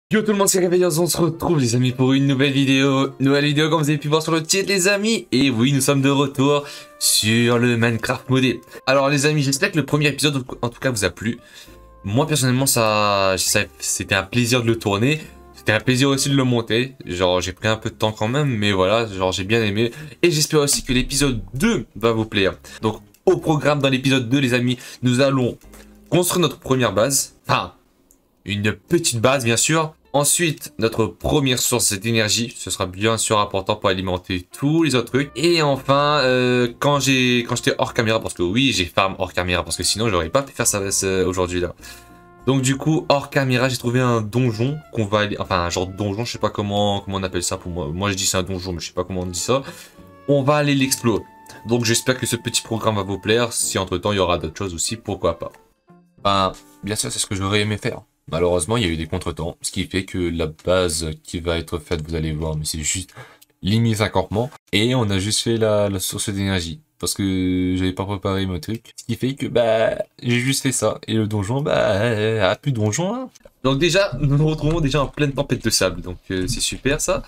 Yo tout le monde, c'est Réveillons, on se retrouve les amis pour une nouvelle vidéo. Nouvelle vidéo comme vous avez pu voir sur le titre les amis. Et oui, nous sommes de retour sur le Minecraft modé. Alors les amis, j'espère que le premier épisode en tout cas vous a plu. Moi personnellement c'était un plaisir de le tourner. C'était un plaisir aussi de le monter. Genre j'ai pris un peu de temps quand même, mais voilà, genre j'ai bien aimé. Et j'espère aussi que l'épisode 2 va vous plaire. Donc au programme dans l'épisode 2 les amis, nous allons construire notre première base. Enfin, une petite base bien sûr. Ensuite, notre première source d'énergie, ce sera bien sûr important pour alimenter tous les autres trucs. Et enfin, quand j'étais hors caméra, parce que oui, j'ai farm hors caméra, parce que sinon j'aurais pas pu faire ça aujourd'hui là. Donc du coup, hors caméra, j'ai trouvé un donjon qu'on va aller, enfin un genre de donjon, je sais pas comment on appelle ça pour moi. Moi je dis c'est un donjon, mais je sais pas comment on dit ça. On va aller l'explorer. Donc j'espère que ce petit programme va vous plaire. Si entre temps il y aura d'autres choses aussi, pourquoi pas. Ben, bien sûr, c'est ce que j'aurais aimé faire. Malheureusement, il y a eu des contretemps, ce qui fait que la base qui va être faite, vous allez voir, mais c'est juste limite un campement. Et on a juste fait la source d'énergie, parce que j'avais pas préparé mon truc. Ce qui fait que, bah, j'ai juste fait ça. Et le donjon, bah, plus de donjon, hein. Donc déjà, nous nous retrouvons déjà en pleine tempête de sable, donc c'est super ça.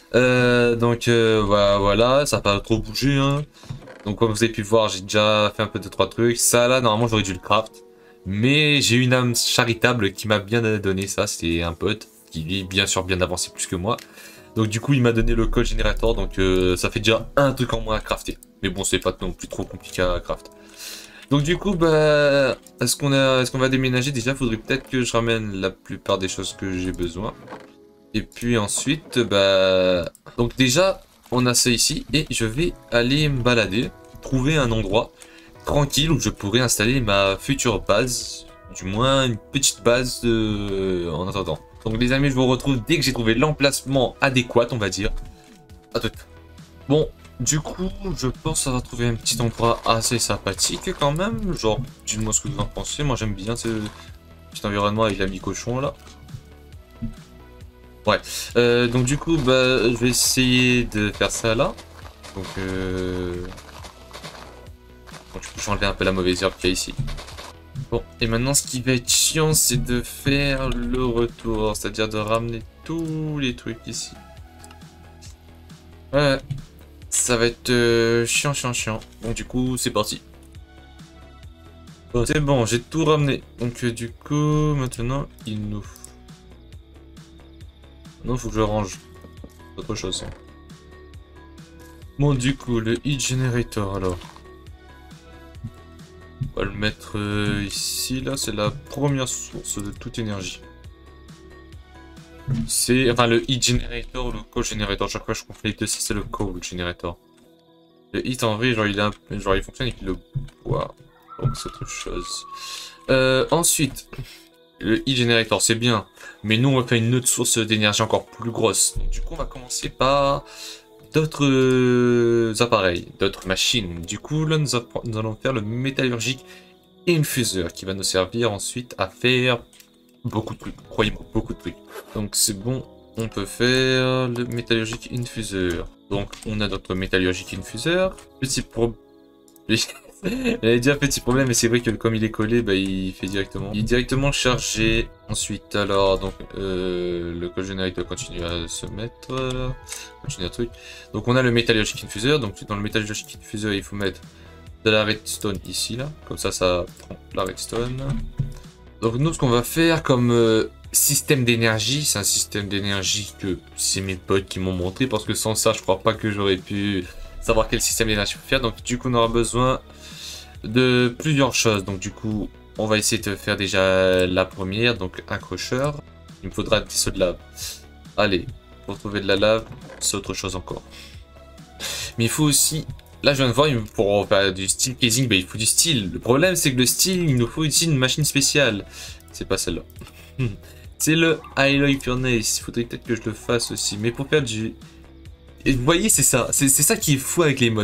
Voilà, ça n'a pas trop bougé, hein. Donc comme vous avez pu voir, j'ai déjà fait un peu de 3 trucs. Ça là, normalement, j'aurais dû le craft. Mais j'ai une âme charitable qui m'a bien donné ça, c'est un pote qui vit bien sûr bien avancé plus que moi. Donc du coup il m'a donné le code générateur, donc ça fait déjà un truc en moins à crafter. Mais bon c'est pas non plus trop compliqué à craft. Donc du coup bah est-ce qu'on va déménager? Déjà faudrait peut-être que je ramène la plupart des choses que j'ai besoin. Et puis ensuite bah donc déjà on a ça ici et je vais aller me balader, trouver un endroit tranquille où je pourrais installer ma future base, du moins une petite base en attendant. Donc les amis, je vous retrouve dès que j'ai trouvé l'emplacement adéquat, on va dire. À tout. Bon, du coup, je pense qu'on va trouver un petit endroit assez sympathique quand même. Genre, dites-moi ce que vous en pensez. Moi, j'aime bien ce petit environnement avec l'ami cochon là. Ouais. Donc du coup, bah, je vais essayer de faire ça là. Donc, donc, je peux enlever un peu la mauvaise herbe qu'il y a ici. Bon, et maintenant ce qui va être chiant, c'est de faire le retour, c'est-à-dire de ramener tous les trucs ici. Ouais, ça va être chiant. Donc du coup, c'est parti. Bon, c'est bon, j'ai tout ramené. Donc du coup, maintenant, il nous... Non, faut que je range autre chose. Bon, du coup, le heat generator, alors. On va le mettre ici, là, c'est la première source de toute énergie. C'est, enfin, le heat generator ou le coal generator, chaque fois je confonds les deux, c'est le coal generator. Le heat, en vrai, genre, il fonctionne avec le bois, donc c'est autre chose. Ensuite, le heat generator, c'est bien, mais nous, on va faire une autre source d'énergie encore plus grosse. Donc, du coup, on va commencer par d'autres appareils, d'autres machines. Du coup, là, nous allons faire le métallurgique infuseur qui va nous servir ensuite à faire beaucoup de trucs. Croyez-moi, beaucoup de trucs. Donc, c'est bon, on peut faire le métallurgique infuseur. Donc, on a notre métallurgique infuseur. Petit problème. J'allais dire petit problème, mais c'est vrai que comme il est collé, bah, il fait directement. Il est directement chargé. Ensuite, alors, donc, le code générique continue à se mettre. Continue à truc. Donc, on a le métallurgique infuseur. Donc, dans le métallurgique infuseur, il faut mettre de la redstone ici, là. Comme ça prend la redstone. Donc, nous, ce qu'on va faire comme système d'énergie, c'est un système d'énergie que c'est mes potes qui m'ont montré. Parce que sans ça, je crois pas que j'aurais pu savoir quel système d'énergie faut faire. Donc, du coup, on aura besoin de plusieurs choses. Donc du coup, on va essayer de faire déjà la première, donc un crusher. Il me faudra des sauts de lave. Allez, pour trouver de la lave, c'est autre chose encore. Mais il faut aussi, là je viens de voir, pour faire du steel casing, bah, il faut du steel. Le problème c'est que le steel, il nous faut ici une machine spéciale. C'est pas celle-là. C'est le alloy furnace. Il faudrait peut-être que je le fasse aussi. Mais pour faire du... Et vous voyez, c'est ça. C'est ça qui est fou avec les mods.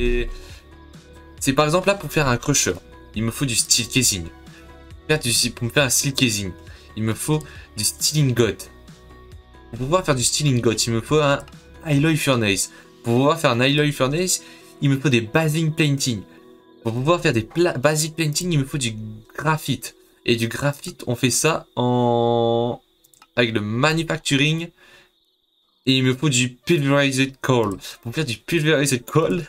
C'est par exemple là pour faire un crusher, il me faut du steel casing. Pour me faire un steel casing, il me faut du steel ingot. Pour pouvoir faire du steel ingot, il me faut un alloy furnace. Pour pouvoir faire un alloy furnace, il me faut des basic painting. Pour pouvoir faire des basic painting, il me faut du graphite. Et du graphite, on fait ça en avec le manufacturing. Et il me faut du pulverized coal. Pour faire du pulverized coal,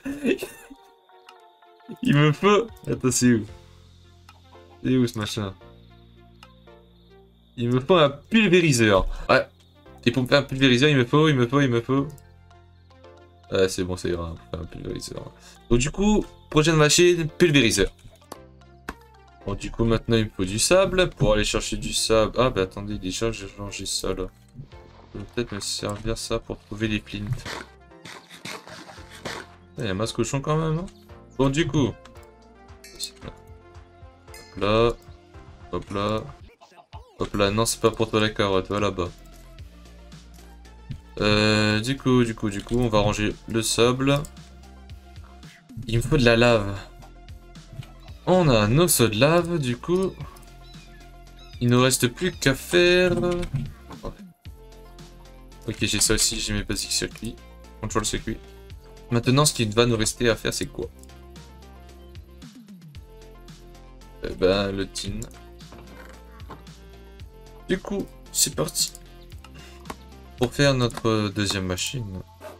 il me faut... Attends, c'est où? C'est où ce machin? Il me faut un pulvériseur. Ouais. Et pour me faire un pulvériseur, il me faut... Ouais, c'est bon, ça ira, pour faire un pulvériseur. Donc du coup, prochaine machine, pulvériseur. Bon, du coup, maintenant, il me faut du sable. Pour aller chercher du sable... Ah, bah attendez, déjà, j'ai changé ça, là. Ça va peut-être me servir ça pour trouver les plints. Il y a un masque cochon quand même, hein. Bon, du coup... Hop là... Hop là... Hop là, non, c'est pas pour toi la carotte, va là-bas. Du coup, on va ranger le sable. Il me faut de la lave. On a un os de lave, du coup. Il ne reste plus qu'à faire... Ok, j'ai ça aussi, j'ai mes basic circuits. Control circuit. Maintenant, ce qui va nous rester à faire, c'est quoi? Eh ben, le tin. Du coup, c'est parti. Pour faire notre deuxième machine.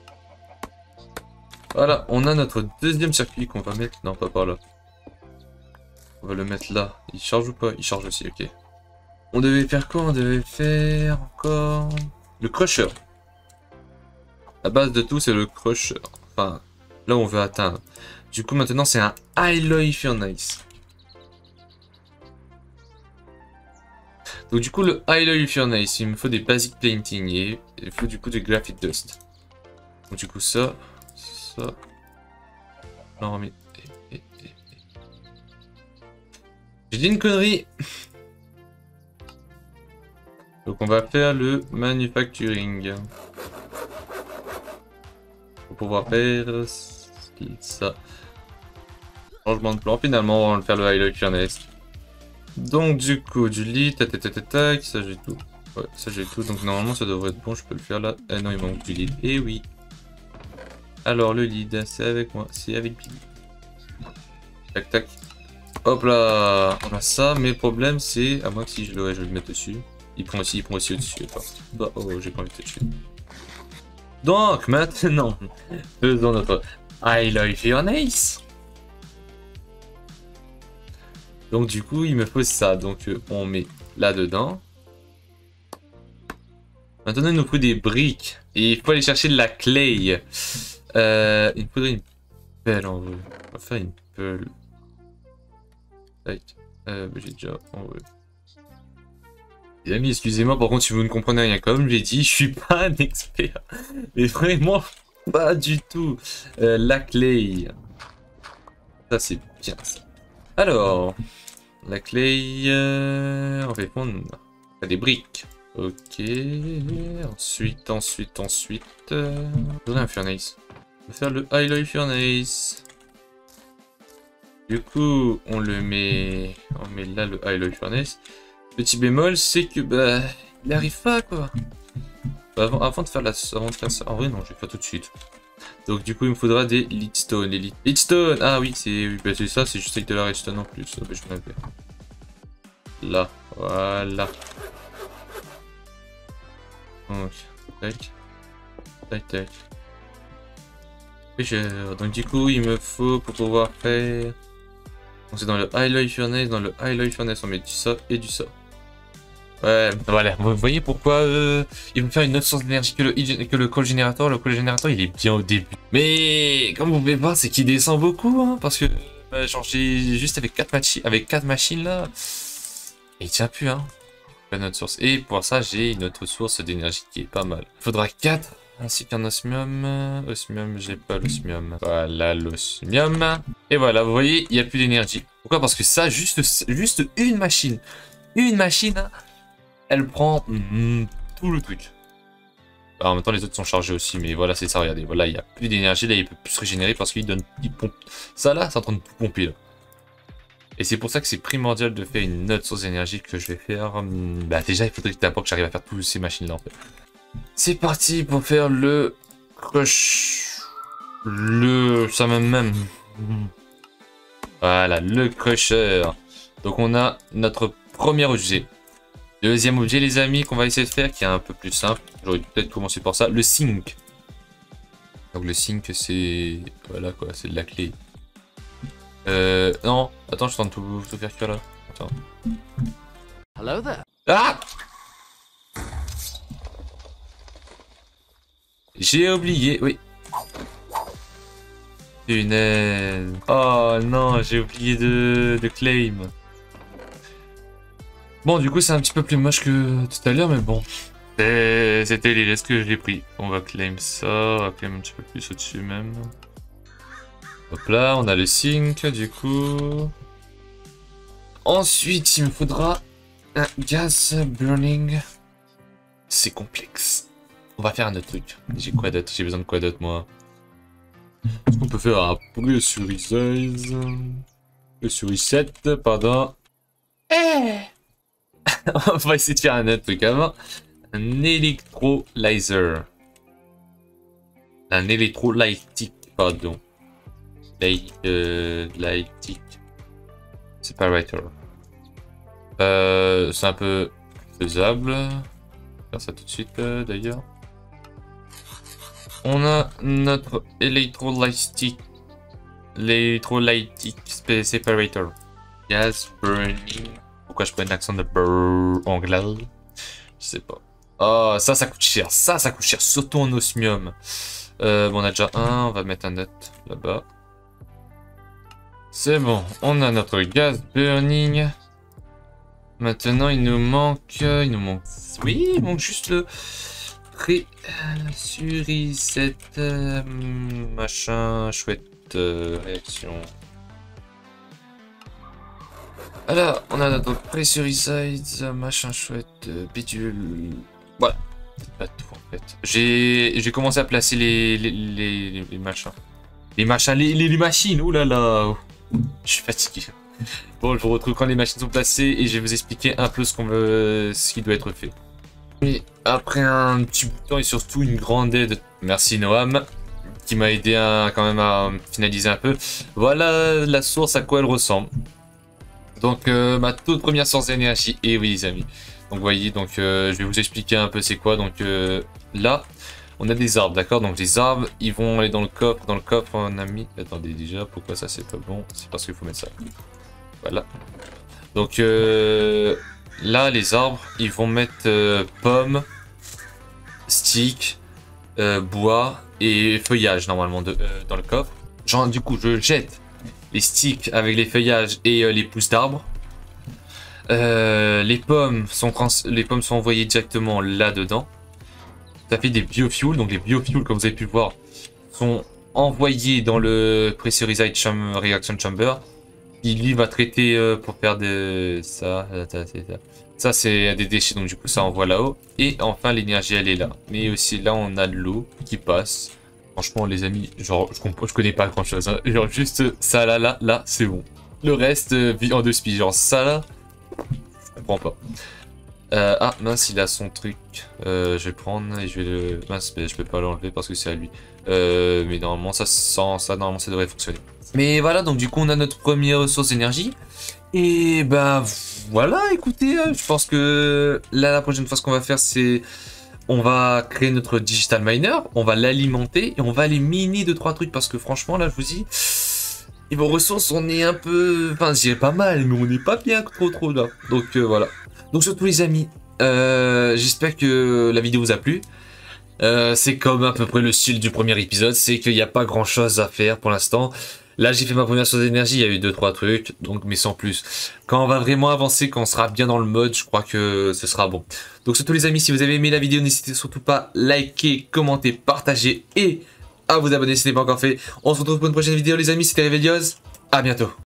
Voilà, on a notre deuxième circuit qu'on va mettre... Non, pas par là. On va le mettre là. Il charge ou pas? Il charge aussi, ok. On devait faire quoi? On devait faire encore... Le crusher. La base de tout, c'est le crusher. Enfin, là où on veut atteindre. Du coup, maintenant, c'est un alloy furnace. Donc du coup, le alloy furnace, il me faut des basic painting et il faut du coup des graphite dust. Donc du coup, ça... Non, mais... J'ai dit une connerie. Donc on va faire le manufacturing. Pour pouvoir faire ça. Changement de plan, finalement on va faire le alloy furnace. Donc du coup, du lit, tac, ça j'ai tout. Ouais, ça j'ai tout, donc normalement ça devrait être bon, je peux le faire là. Ah non, il manque du lead, et oui. Alors le lead, c'est avec moi, c'est avec Billy. Tac tac. Hop là, on a ça, mais le problème c'est, à moins que si je le mette dessus. Il prend aussi au-dessus. Bah, oh, j'ai pas envie de te tuer. Donc maintenant, faisons notre alloy furnace. Donc du coup, il me faut ça. Donc on met là-dedans. Maintenant, il nous faut des briques. Et il faut aller chercher de la clay. Il me faudrait une pelle en vrai. On va faire une pelle. Tac. J'ai déjà en vrai. Les amis, excusez-moi, par contre, si vous ne comprenez rien, comme je l'ai dit, je suis pas un expert. Mais vraiment, pas du tout. La clay. Ça, c'est bien ça. Alors, la clay, on va prendre des briques. Ok. Ensuite. On a un furnace. On va faire le alloy furnace. Du coup, on met là le alloy furnace. Petit bémol, c'est que bah, il arrive pas quoi. Avant de faire ça, en vrai non, je vais faire tout de suite. Donc du coup, il me faudra des leadstone. Les leadstone, ah oui, c'est ça, c'est juste avec de la redstone en plus. Je m'en avais. Là, voilà. Donc, tac. Donc du coup, il me faut pour pouvoir faire. Donc c'est dans le alloy furnace, on met du ça et du ça. Ouais, voilà, vous voyez pourquoi il veut faire une autre source d'énergie que le coal générateur. Le coal générateur, il est bien au début. Mais comme vous pouvez voir, c'est qu'il descend beaucoup, hein, parce que genre j'ai juste avec 4 machines là, et il tient plus, hein. Une autre source. Et pour ça, j'ai une autre source d'énergie qui est pas mal. Il faudra 4 ainsi qu'un osmium. Osmium, j'ai pas l'osmium. Voilà l'osmium. Et voilà, vous voyez, il n'y a plus d'énergie. Pourquoi? Parce que ça, juste une machine. Une machine, hein, elle prend tout le truc. Alors, en même temps, les autres sont chargés aussi, mais voilà, c'est ça, regardez. Voilà, il n'y a plus d'énergie, là, il peut plus se régénérer parce qu'il pompe. Ça, là, c'est en train de tout pomper, là. Et c'est pour ça que c'est primordial de faire une autre source d'énergie que je vais faire. Bah, déjà, il faudrait d'abord que j'arrive à faire toutes ces machines-là, en fait. C'est parti pour faire le crush. Ça même. Voilà, le crusher. Donc, on a notre première usée. Deuxième objet, les amis, qu'on va essayer de faire, qui est un peu plus simple. J'aurais peut-être commencé par ça. Le sync. Donc le sync, c'est... Voilà quoi, c'est de la clé. Non, attends, je tente de tout faire cuire là. Attends. Hello there. Ah! J'ai oublié, oui. Punaise. Oh non, j'ai oublié de claim. Bon, du coup, c'est un petit peu plus moche que tout à l'heure, mais bon. C'était les restes que j'ai pris. On va claim ça, on va claim un petit peu plus au-dessus même. Hop là, on a le sync, du coup. Ensuite, il me faudra un gas burning. C'est complexe. On va faire un autre truc. J'ai quoi d'autre? J'ai besoin de quoi d'autre, moi? Est-ce qu'on peut faire un pressurize? Pressurize, pardon. On va essayer de faire un autre truc avant. Un électrolyzer. Un électrolytique, pardon. Lytique. Separator. C'est un peu faisable. On va faire ça tout de suite d'ailleurs. On a notre électrolytique. L'électrolytique separator. Gas burning. Pourquoi je prends un accent de brrr anglais? Je sais pas. Oh, ça coûte cher. Ça coûte cher. Surtout en osmium. Bon, on a déjà un. On va mettre un autre là-bas. C'est bon. On a notre gas burning. Maintenant, il nous manque... Oui, il manque juste le... Pressurisette... machin... Chouette... réaction... Alors, on a notre pressurized, machin chouette, bidule... Voilà. C'est pas tout, en fait. J'ai commencé à placer les machins. Les machins, les machines, oulala. Je suis fatigué. Bon, je vous retrouve quand les machines sont placées et je vais vous expliquer un peu ce qui doit être fait. Et après un petit bout de temps et surtout une grande aide, merci Noam, qui m'a aidé quand même à finaliser un peu. Voilà la source à quoi elle ressemble. Donc ma toute première source d'énergie, et oui les amis. Donc vous voyez, donc je vais vous expliquer un peu c'est quoi. Donc là, on a des arbres, d'accord. Donc les arbres, ils vont aller dans le coffre. Dans le coffre, on a mis... Attendez déjà, pourquoi ça c'est pas bon? C'est parce qu'il faut mettre ça. Voilà. Donc là, les arbres, ils vont mettre pommes, sticks, bois et feuillage normalement dans le coffre. Genre, du coup, je jette les sticks avec les feuillages et les pousses d'arbres. Les pommes sont envoyées directement là-dedans. Ça fait des biofuels. Donc les biofuels, comme vous avez pu voir, sont envoyés dans le Pressurized Reaction Chamber. Il lui va traiter pour faire de ça. Ça c'est des déchets, donc du coup ça envoie là-haut. Et enfin l'énergie elle est là. Mais aussi là on a de l'eau qui passe. Franchement les amis, genre je connais pas grand chose. Hein. Genre juste ça là, c'est bon. Le reste vit en deux spies. Genre ça là, je comprends pas. Ah mince, il a son truc. Je vais prendre et je vais le... Mince, mais je peux pas l'enlever parce que c'est à lui. Mais normalement normalement ça devrait fonctionner. Mais voilà, donc du coup on a notre première source d'énergie. Et bah voilà, écoutez, je pense que là la prochaine fois ce qu'on va faire c'est... On va créer notre digital miner, on va l'alimenter et on va aller miner 2-3 trucs parce que franchement là je vous dis... Niveau ressources on est un peu... Enfin je dirais pas mal mais on n'est pas bien trop là. Donc voilà. Donc surtout les amis, j'espère que la vidéo vous a plu. C'est comme à peu près le style du premier épisode, c'est qu'il n'y a pas grand chose à faire pour l'instant. Là j'ai fait ma première source d'énergie, il y a eu 2-3 trucs, donc mais sans plus. Quand on va vraiment avancer, quand on sera bien dans le mode, je crois que ce sera bon. Donc surtout les amis, si vous avez aimé la vidéo, n'hésitez surtout pas à liker, commenter, partager et à vous abonner si ce n'est pas encore fait. On se retrouve pour une prochaine vidéo les amis, c'était Revelios, à bientôt.